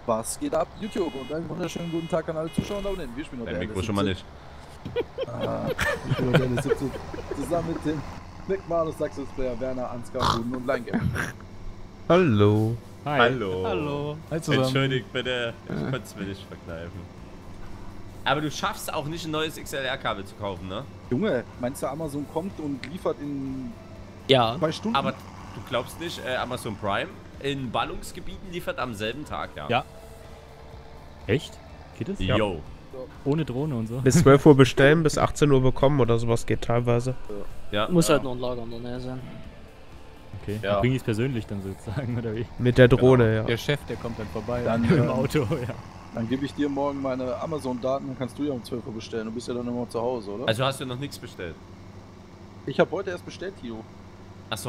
Was geht ab, YouTube? Und einen wunderschönen guten Tag an alle Zuschauer da unten. Wir spielen noch Dein Mikro schon mal nicht. Wir spielen noch der 17 zusammen mit dem Nick Malus, Saxos-Player, Werner, Ansgar, Buden und Leingame. Hallo. Hi. Hallo. Hallo. Hi zusammen. Entschuldigt bitte, ich konnte es mir nicht verkneifen. Aber du schaffst auch nicht ein neues XLR-Kabel zu kaufen, ne? Junge, meinst du, Amazon kommt und liefert in 2 Stunden? Aber du glaubst nicht, Amazon Prime in Ballungsgebieten liefert am selben Tag, ja? Ja. Echt? Geht das? Ja. Jo. Ohne Drohne und so? Bis 12 Uhr bestellen, bis 18 Uhr bekommen oder sowas geht teilweise. Ja. Muss halt noch ein Lager in der Nähe sein. Okay, Ja. bringe ich es persönlich dann sozusagen, oder wie? Mit der Drohne, ja. Der Chef, der kommt dann vorbei. Dann, Im Auto, ja. Dann gebe ich dir morgen meine Amazon-Daten, dann kannst du ja um 12 Uhr bestellen. Du bist ja dann immer zu Hause, oder? Also hast du noch nichts bestellt? Ich habe heute erst bestellt, Tio. Achso.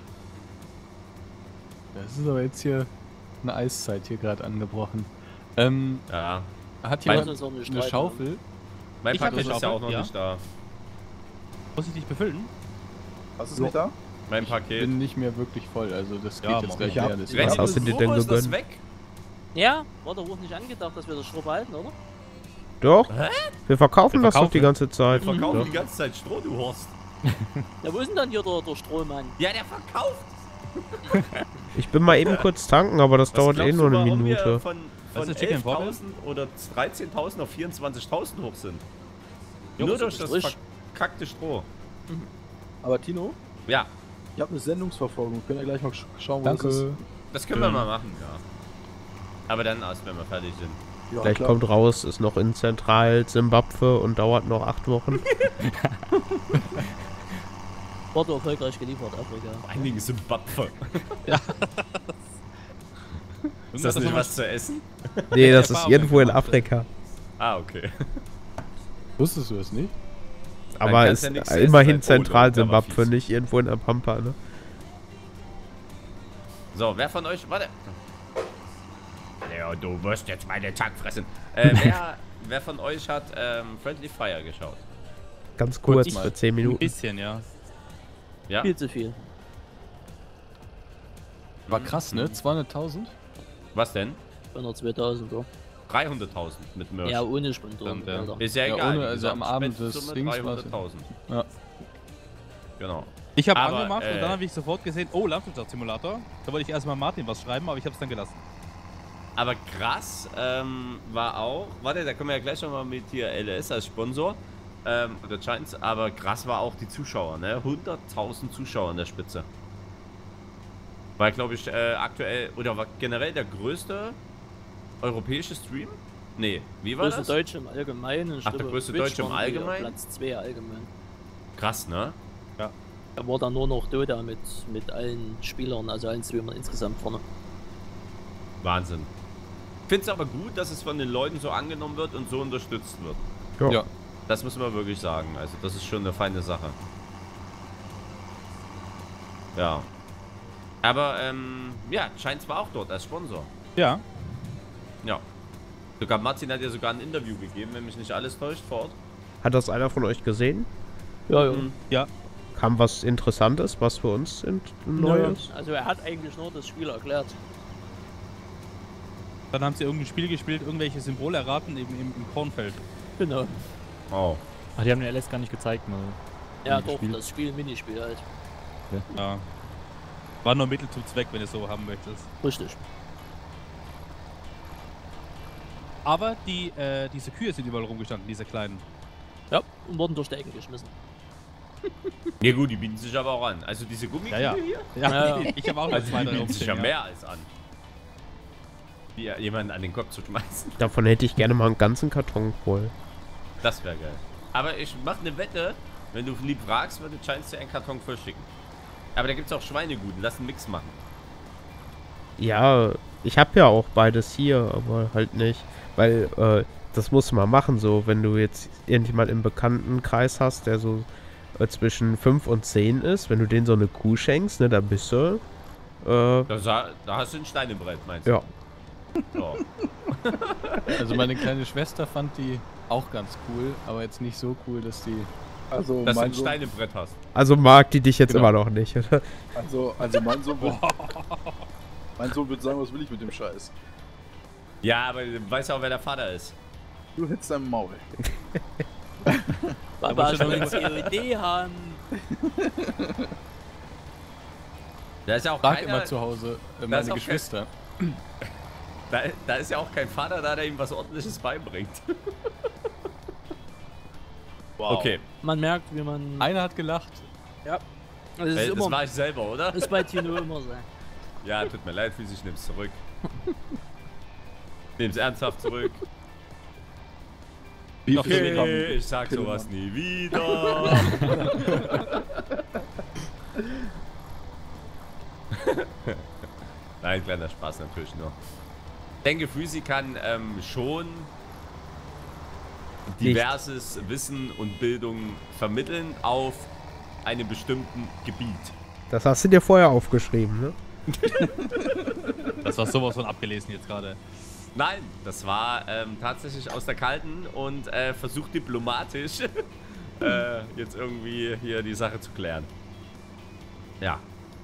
Das ist aber jetzt hier eine Eiszeit hier gerade angebrochen. Ja. Hat Lass jemand uns auch nicht eine streiten, Schaufel? Mein Ich hab Paket eine ist ja auch noch Schaufel, nicht da. Muss ich dich befüllen? Was ist nicht da? Mein Ich Paket. bin nicht mehr wirklich voll, also das geht Ja, jetzt mach gleich ich ab. leer. Das Wenn Was die hast du dir so denn ist das gegönnt? weg? Ja, war doch auch nicht angedacht, dass wir das Stroh behalten, oder? Doch. Hä? Wir verkaufen Wir das doch die verkaufen. ganze Zeit. Wir verkaufen Ja. die ganze Zeit Stroh, du Horst. Ja, wo ist denn dann hier der Strohmann? Ja, der verkauft. Ich bin mal eben kurz tanken, aber das Was dauert glaubst nur du, eine warum wir Minute. von Was ist Chicken Poppel? 11.000 oder 13.000 auf 24.000 hoch sind? Ja, Nur was durch ist das Strich? verkackte Stroh. Aber Tino, Ja, ich habe eine Sendungsverfolgung. Können wir gleich mal schauen, wo das ist? Danke. das können wir mal machen, ja. Aber dann erst, wenn wir fertig sind. Ja, Gleich klar. kommt raus, ist noch in Zentral-Zimbabwe und dauert noch 8 Wochen. Wurde erfolgreich geliefert, Afrika. Vor allen Dingen Simbabwe. Ja. Ist das nicht was zu essen? Nee, das ist Erfahrung irgendwo in gemacht, Afrika. Ah, okay. Wusstest du das nicht? Aber kannst ist ja nichts essen, weil- immerhin oh, der war Zentral-Zimbabwe, fies. nicht irgendwo in der Pampa, ne? So, wer von euch. Warte. Leo, du wirst jetzt meine Tag fressen. Wer von euch hat Friendly Fire geschaut? Ganz kurz, mal. für 10 Ein Minuten. bisschen, ja. Ja? Viel zu viel. War krass, ne? 200.000? Was denn? 100.000, ja. 300.000 mit Merch. Ja, ohne Sponsoren. Stimmt, ja. Alter. Ist ja Ja, egal. ohne- die also am Abend des Gesamtspendsumme Dings war's ja. 300.000. Ja. Genau. Ich habe Aber, angemacht und dann habe ich sofort gesehen, oh, Landwirtschaftssimulator. Da wollte ich erstmal Martin was schreiben, aber ich habe es dann gelassen. Aber krass war auch, warte, da können wir ja gleich nochmal mit hier LS als Sponsor, oder Giants, aber krass war auch die Zuschauer, ne? 100.000 Zuschauer in der Spitze. War, glaube ich, aktuell, oder war generell der größte europäische Stream? Nee, wie war Größte das? Deutsche im Allgemeinen. Ach, der größte Deutsche im Allgemeinen? Platz 2 allgemein. Krass, ne? Da war dann nur noch Dota mit allen Spielern, also allen Streamern insgesamt vorne. Wahnsinn. Ich finde es aber gut, dass es von den Leuten so angenommen wird und so unterstützt wird. Ja. Ja. Das müssen wir wirklich sagen. Also das ist schon eine feine Sache. Ja. Aber, ja, Giants war auch dort als Sponsor. Ja. Ja. Sogar Martin hat ja sogar ein Interview gegeben, wenn mich nicht alles täuscht, vor Ort. Hat das einer von euch gesehen? Ja, ja. Ja. Kam was Interessantes, was für uns Neues? Also er hat eigentlich nur das Spiel erklärt. Dann haben sie irgendein Spiel gespielt, irgendwelche Symbole erraten im Kornfeld. Genau. Oh. Ach, die haben den LS gar nicht gezeigt, mal. Ja, Ein doch, Spiel. das Spiel, Minispiel halt. Ja. War nur Mittel zum Zweck, wenn du es so haben möchtest. Richtig. Aber diese Kühe sind überall rumgestanden, diese kleinen. Ja, und wurden durch die Ecken geschmissen. Ja gut, die bieten sich aber auch an. Also diese Gummikühe Ja, ja. hier, Ja, Ja. ich habe auch noch also zwei, die drei bieten sich ja rumstehen, mehr als an. Wie jemanden an den Kopf zu schmeißen. Davon hätte ich gerne mal einen ganzen Karton voll. Das wäre geil. Aber ich mache eine Wette, wenn du lieb fragst, würde Giants dir einen Karton voll schicken. Aber da gibt es auch Schweineguten, lass einen Mix machen. Ja, ich habe ja auch beides hier, aber halt nicht. Weil, das muss man machen, so, wenn du jetzt irgendjemand im Bekanntenkreis hast, der so zwischen 5 und 10 ist, wenn du denen so eine Kuh schenkst, ne, da bist du, Da hast du ein Stein im Brett, meinst du? ja. Ja. Also meine kleine Schwester fand die auch ganz cool, aber jetzt nicht so cool, dass die... Also, Dass du mein ein Sohn, Stein im Brett hast. Also mag die dich jetzt Genau. immer noch nicht, oder? also mein Sohn wird sagen, was will ich mit dem Scheiß? Ja, aber du weißt auch, wer der Vater ist. Du hättest dein Maul. Papa soll eine COD haben. Da ist ja auch Frag keiner, immer zu Hause ist meine auch Geschwister. da ist ja auch kein Vater da, der ihm was Ordentliches beibringt. Wow. Okay, Man merkt, wie man... Einer hat gelacht. Das ist das immer... war ich selber, oder? ist bei Tino immer so. Ja, tut mir leid, Füße, ich nehm's zurück. Nehm's ernsthaft zurück. Okay, ich sag sowas nie wieder. Nein, kleiner Spaß natürlich nur. Ich denke, Füßi kann schon diverses Wissen und Bildung vermitteln auf einem bestimmten Gebiet. Das hast du dir vorher aufgeschrieben, ne? Das war sowas von abgelesen jetzt gerade. Nein, das war tatsächlich aus der Kalten und versucht diplomatisch jetzt irgendwie hier die Sache zu klären. Ja.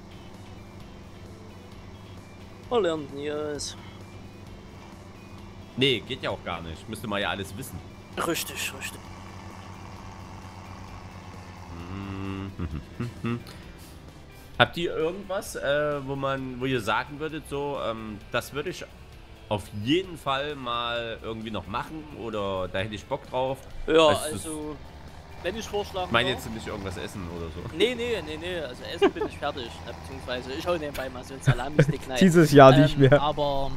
Oh, lernt nie aus. Nee, geht ja auch gar nicht. Müsste man ja alles wissen. Richtig, richtig. Habt ihr irgendwas, wo ihr sagen würdet, so, das würde ich auf jeden Fall mal irgendwie noch machen oder da hätte ich Bock drauf? Ja, Also, also, wenn ich vorschlagen Ich meine darf- jetzt nicht irgendwas essen oder so. Nee, also essen bin ich fertig. Beziehungsweise ich hau nebenbei mal so einen Salami-Stick rein. Dieses Jahr nicht mehr. Aber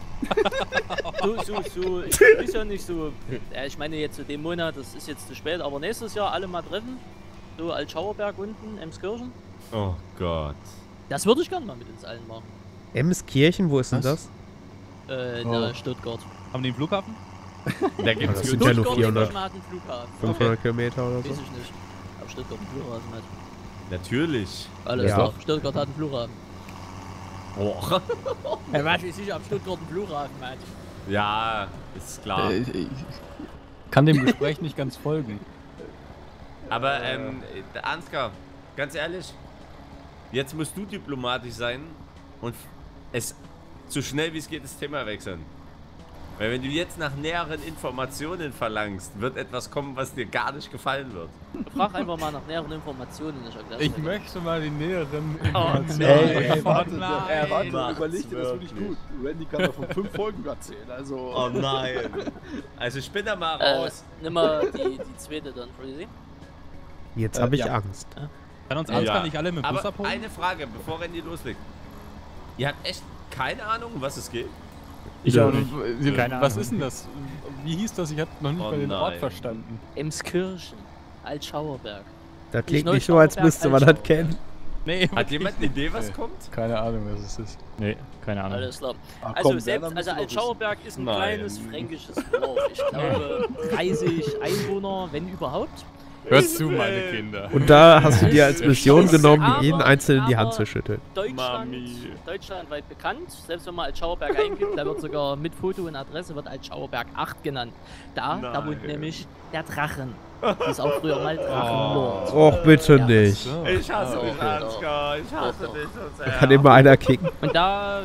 ich weiß ja nicht so. Ich meine jetzt zu dem Monat, das ist jetzt zu spät, aber nächstes Jahr alle mal treffen. So Altschauerberg unten, Emskirchen. Oh Gott. Das würde ich gerne mal mit uns allen machen. Emskirchen, wo ist denn das? Der Stuttgart. Haben die einen Flughafen? Da gibt's das sind ja nur Stuttgart 400. hat einen Flughafen. 500 Kilometer oder Weiß so? ich nicht. Aber Stuttgart einen Flughafen hat. Natürlich. Alles Ja. klar, Stuttgart hat einen Flughafen. Oh. Ja, weiß ich sicher, ob Stuttgart einen Flughafen hat. Ja, ist klar. Ich kann dem Gespräch nicht ganz folgen. Aber Ansgar, ganz ehrlich, jetzt musst du diplomatisch sein und es so schnell wie es geht das Thema wechseln. Weil wenn du jetzt nach näheren Informationen verlangst, wird etwas kommen, was dir gar nicht gefallen wird. Frag einfach mal nach näheren Informationen. Ich möchte mal die näheren Oh, Informationen. Ey, warte, nein. überleg dir das wirklich gut. Randy kann davon 5 Folgen erzählen, also... Oh nein. Also ich bin da mal raus. Nimm mal die zweite dann, Freezy. Jetzt habe ich ja. Angst. Kann uns Ansgar nicht alle mit dem Bus Aber abholen? eine Frage, bevor Randy loslegt. Ihr habt echt keine Ahnung, um was es geht? Ich auch nicht. nicht. Keine Was Ahnung. ist denn das? Wie hieß das? Ich habe noch nicht Oh mal den Ort nein. verstanden. Emskirchen, Altschauerberg. Das klingt Nicht nicht so, als Neuschauerberg, müsste man das Altschauerberg. kennen. Nee, Hat jemand eine Idee, was Nee. kommt? Keine Ahnung, was es ist. Nee, keine Ahnung. Alles klar. Ah, Also, komm, selbst, Werner also müsste doch Altschauerberg ist ein Nein. kleines fränkisches Dorf. Ich glaube 30 Einwohner, wenn überhaupt. Hörst zu, meine Kinder. Und da hast du dir als Mission genommen, Aber- jeden Einzelnen die Hand aber- zu schütteln. Deutschlandweit bekannt. Selbst wenn man Altschauerberg eingibt, da wird sogar mit Foto und Adresse wird Altschauerberg 8 genannt. Da wohnt Nein. nämlich der Drachen. Das ist auch früher mal Drachenlord. Och, bitte Ja. nicht. So. Ich hasse dich, okay. Ansgar. Ich hasse Doch, doch. dich so sehr. Kann immer einer kicken. Und da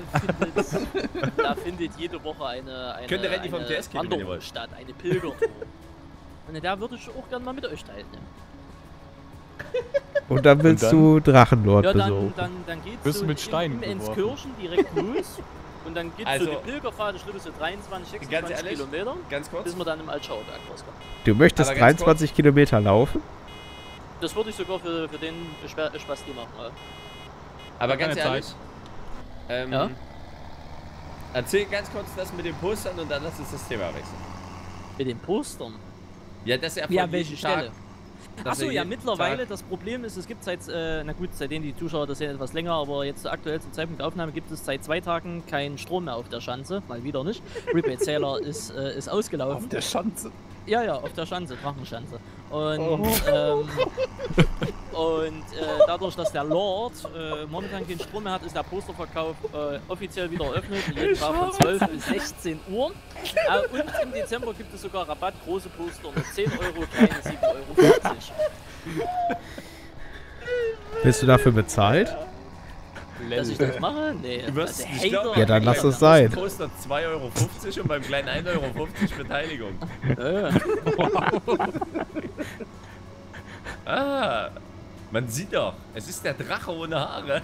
findet jede Woche eine Könnt ihr Randy vom TS kicken, wenn ihr Wanderung wollt. statt, eine Pilgertour. Und da würde ich auch gerne mal mit euch teilnehmen. Und dann willst Und du Drachenlord Ja, besuchen. dann geht's Wirst so du mit Steinen in beworfen. Emskirchen direkt los. Und dann geht's Also- so die Pilgerfahrt, ich glaube so 23, 26 Ganz ehrlich? Kilometer, Ganz kurz. bis wir dann im Altschauerberg rauskommen. Du möchtest Aber ganz 23 Kilometer laufen? Das würde ich sogar für den Spasti machen. Aber ganz Keine ehrlich, Ja? erzähl ganz kurz das mit den Postern und dann lass uns das Thema wechseln. Mit den Postern. Ja, das ist ja von Ja, jedem welche Tag, Stelle? dass Achso, er ja, jeden mittlerweile, Tag- das Problem ist, es gibt seitdem die Zuschauer das sehen etwas länger, aber jetzt aktuell zum Zeitpunkt der Aufnahme gibt es seit 2 Tagen keinen Strom mehr auf der Schanze, mal wieder nicht. Prepaid Zähler ist ausgelaufen. Auf der Schanze. Ja, auf der Schanze, Drachenschanze. Und, dadurch, dass der Lord momentan keinen Strom mehr hat, ist der Posterverkauf offiziell wieder eröffnet. Jeden Tag von 12 bis 16 Uhr. Und im Dezember gibt es sogar Rabatt, große Poster mit 10 Euro, kleine 7,50 Euro. Bist du dafür bezahlt? dass ich das mache? Nee. Du wirst Also nicht Hater. glauben, Ja, dann lass es beim sein. Poster 2,50 € und beim kleinen 1,50 € Beteiligung. Man sieht doch, es ist der Drache ohne Haare.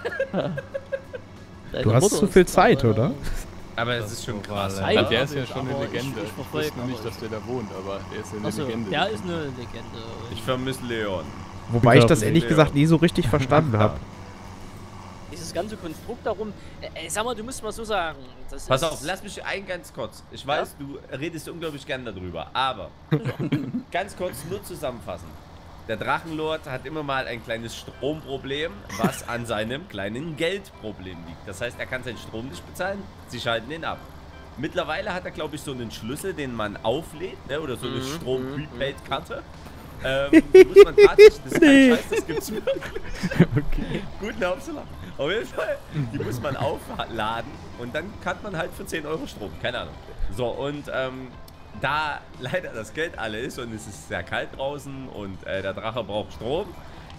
Du hast zu viel Zeit, oder? Aber es ist schon krass. Zeit Der ist hab ja ich, schon eine aber Legende. ich verfolge wusste nur nicht, aber dass der da wohnt, aber der ist ja eine Achso, Legende. der ist eine Legende. Ich vermisse Leon. Wobei ich das Ja, ehrlich ja. gesagt nie so richtig verstanden habe. Dieses ganze Konstrukt darum, sag mal, du musst mal so sagen. Das Pass ist, auf, lass mich ganz kurz. Ich weiß, du redest unglaublich gern darüber, aber ganz kurz nur zusammenfassen. Der Drachenlord hat immer mal ein kleines Stromproblem, was an seinem kleinen Geldproblem liegt. Das heißt, er kann seinen Strom nicht bezahlen, sie schalten ihn ab. Mittlerweile hat er, glaube ich, so einen Schlüssel, den man auflädt, ne? Oder so eine Strom-Prepaid-Karte. Die muss man tatsächlich, das ist kein Scheiß, das gibt's wirklich. Okay. Guten Hauptsache. Auf jeden Fall, die muss man aufladen und dann hat man halt für 10 € Strom, keine Ahnung. So, und da leider das Geld alle ist und es ist sehr kalt draußen und der Drache braucht Strom,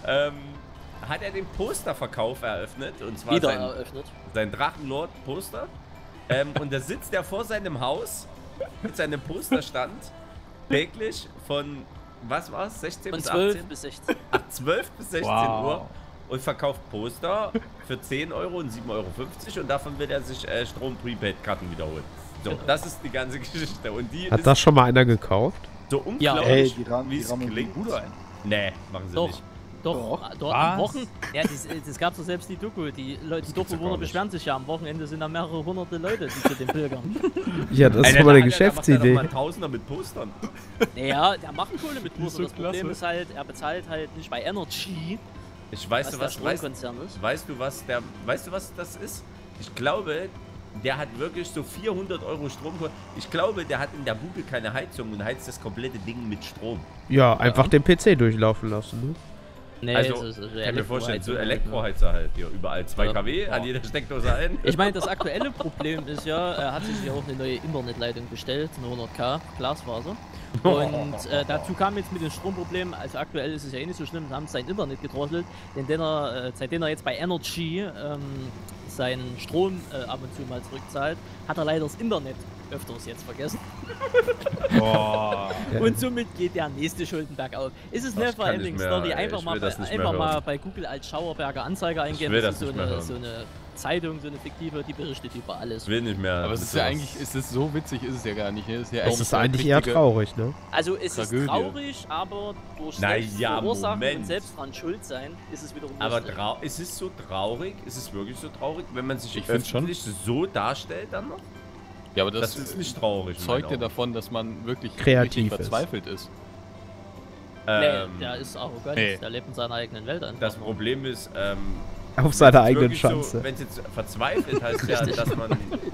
hat er den Posterverkauf eröffnet, und zwar wieder eröffnet. sein Drachenlord-Poster. Und da sitzt er vor seinem Haus mit seinem Posterstand täglich von, was war's, 16 Von bis 12 18? bis 16. 12 bis 16 Wow. Uhr und verkauft Poster für 10 € und 7,50 € und davon wird er sich Strom-Prepaid-Karten wiederholen. So, das ist die ganze Geschichte. Und die Hat ist das schon mal einer gekauft? so Ja. unglaublich, Ey, die wie es rammen die klingt. Bude ein. Nee, machen sie Doch. nicht. Doch, dort Was? am Wochenende. Ja, das gab's doch selbst die Doku. Die Leute, die gibt's doch gar Dorfbewohner nicht. beschweren sich ja. Am Wochenende sind da mehrere hunderte Leute, die zu den Pilgern. Ja, das ist Alter, schon mal eine da macht er doch Geschäftsidee. mal Tausender mit Postern. Naja, der macht Kohle mit Poster. so Das Problem klasse. ist halt, er bezahlt halt nicht bei Energy, Ich was weiß, der was Stromkonzern ist. weißt du, was das ist? Ich glaube, der hat wirklich so 400 € Strom. Ich glaube, der hat in der Bude keine Heizung und heizt das komplette Ding mit Strom. Ja, einfach den PC durchlaufen lassen. Ne? Nee, Also, es ist kann mir vorstellen, so Elektroheizung. Elektroheizer halt hier überall. 2 Ja. kW an jeder Steckdose ein. Ich meine, das aktuelle Problem ist ja, er hat sich ja auch eine neue Internetleitung bestellt, eine 100K Glasfaser. Und dazu kam jetzt mit den Stromproblemen, also aktuell ist es ja eh nicht so schlimm, haben sein Internet gedrosselt, denn seitdem er jetzt bei Energy seinen Strom ab und zu mal zurückzahlt, hat er leider das Internet öfters jetzt vergessen. Boah. Und somit geht der nächste Schuldenberg auf. Ist es Das eine kann ich Neverending Story? mehr- Einfach ich mal, will das nicht einfach mehr mal hören. bei Google als Schauerberger Anzeiger eingeben. will Das das ist nicht mehr hören. so eine Zeitung, so eine fiktive, die berichtet über alles. Ich will nicht mehr. Aber es ist ja eigentlich, ist es so witzig, ist es ja gar nicht. Ne? Es ist, ja Das ist eine eigentlich eher richtige- traurig, ne? Also es Tragödie. ist traurig, aber durch Na selbst ja, verursachen Moment. und selbst dran schuld sein, ist es wiederum Aber lustig. ist es so traurig? Ist es wirklich so traurig, wenn man sich Ich find's schon. öffentlich so darstellt dann noch? Ja, aber Das das, ist nicht traurig. in zeugt ja meinen Augen. davon, dass man wirklich Kreativ richtig ist. verzweifelt ist. Nee, der ist arrogant, nee. der lebt in seiner eigenen Welt einfach. Das Problem ist, Auf seiner eigenen wirklich so, Schanze. wenn es jetzt verzweifelt heißt ja, dass man.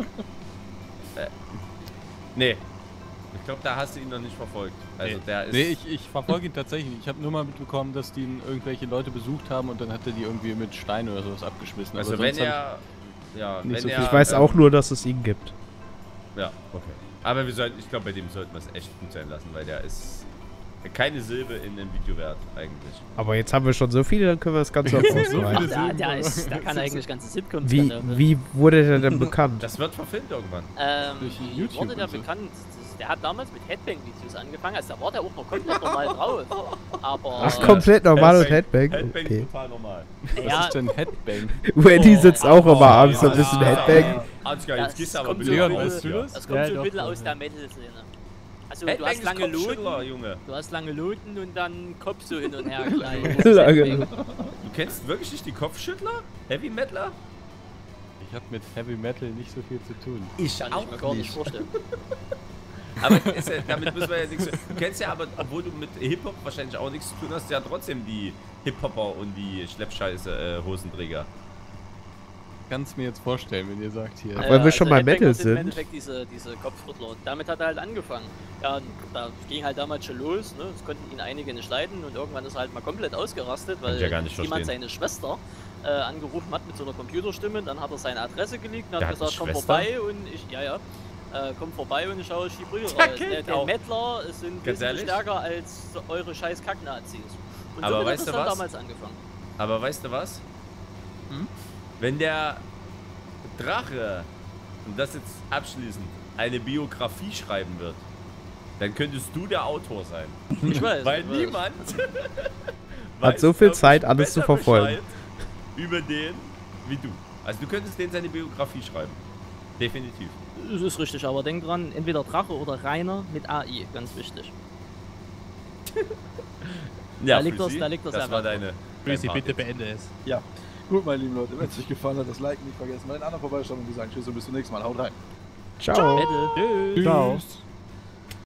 Nee. Ich glaube, da hast du ihn noch nicht verfolgt. Also der ist. Nee, ich verfolge ihn tatsächlich nicht. Ich habe nur mal mitbekommen, dass die ihn irgendwelche Leute besucht haben und dann hat er die irgendwie mit Steinen oder sowas abgeschmissen. also Aber wenn sonst er. Ja, nicht wenn so er. viel. Ich weiß auch nur, dass es ihn gibt. Ja, okay. Aber wir sollten, ich glaube, bei dem sollten wir es echt gut sein lassen, weil der ist keine Silbe in dem Video wert eigentlich. Aber jetzt haben wir schon so viele, dann können wir das Ganze auch ausweiten. Der kann eigentlich ganze Sitcoms Wie, kennen. wie wurde der denn bekannt? Das wird verfilmt irgendwann. Durch Wie YouTube wurde der und so. bekannt? Der hat damals mit Headbang-Videos angefangen, also da war der auch noch komplett normal drauf. Aber Ach, komplett normales Headbang. Headbang? Headbang Okay. total normal. Was ja, ist denn Headbang? Wendy sitzt auch immer abends so ein ja, bisschen ja. Headbang. Ansgar, jetzt gehst du aber kommt bitte. so Leon, ein weißt bisschen- du das? Das kommt Ja, so ein doch, bisschen doch, aus ja. der Metal-Szene. Also du Headbang hast ist lange Kopfschüttler, Loten, Junge. du hast lange Loten und dann Kopf so hin und her gleich. Lange. Du kennst wirklich nicht die Kopfschüttler? Heavy Metaler? Ich habe mit Heavy Metal nicht so viel zu tun. Ich Kann ich mir gar nicht vorstellen. Aber ist ja, damit müssen wir ja nichts. Du kennst ja aber, obwohl du mit Hip-Hop wahrscheinlich auch nichts zu tun hast, ja trotzdem die Hip-Hopper und die Schleppscheiße Hosenträger. Kannst mir jetzt vorstellen, wenn ihr sagt hier. Weil wir schon bei Headbang Metal hat im sind. Endeffekt diese Kopfrüttler und damit hat er halt angefangen. Ja, und da ging halt damals schon los, ne? Das konnten ihn einige nicht leiden und irgendwann ist er halt mal komplett ausgerastet, weil ich ja gar nicht jemand verstehen. seine Schwester angerufen hat mit so einer Computerstimme, dann hat er seine Adresse gelegt und Der hat hat gesagt, komm eine vorbei und ich, komm vorbei und ich schaue euch die Brühe Der raus. kennt Der auch. Mettler sind Ganz wesentlich ehrlich? stärker als eure scheiß Kacknazis. Und Aber somit hat weißt es du dann was? damals angefangen. Aber weißt du was? Hm? Wenn der Drache, und das jetzt abschließend, eine Biografie schreiben wird, dann könntest du der Autor sein. Ich weiß. Weil ich weiß. niemand Hat so viel glaub ich, Zeit, alles zu besser verfolgen. Bescheid über den wie du. Also du könntest den seine Biografie schreiben. Definitiv. Das ist richtig, aber denk dran, entweder Drache oder Rainer mit AI, ganz wichtig. Ja, Da liegt das- Frizzy, da liegt das das war einfach. deine... Frizzy, dein bitte Part. beende es. Ja. Gut, meine lieben Leute, wenn es euch gefallen hat, das Like nicht vergessen. Bei den anderen vorbeischauen und wir sagen Tschüss und bis zum nächsten Mal. Haut rein. Ciao. Battle. Tschüss. Ciao.